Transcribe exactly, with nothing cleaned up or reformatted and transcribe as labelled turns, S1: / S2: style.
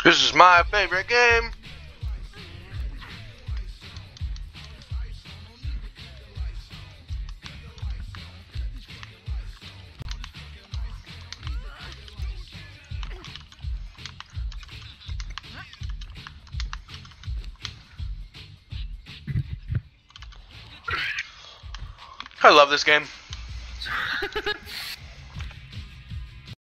S1: This is my favorite game. I love this game.